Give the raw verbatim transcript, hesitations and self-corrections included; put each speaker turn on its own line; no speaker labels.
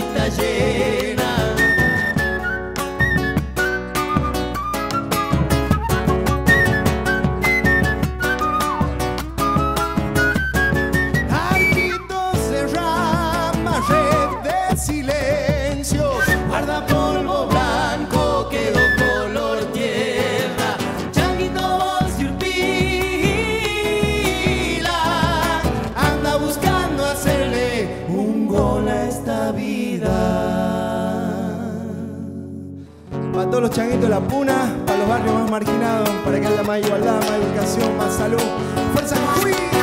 copita llena.
Arquitos de rama, red de silencio,
Guarda polvo blanco, quedó color tierra. Changuitos de Urpila anda buscando hacerle un gol a esta vida.
para todos los changuitos de la puna, para los barrios más marginados, para que haya más igualdad, más educación, más salud. ¡Fuerza Jujuy!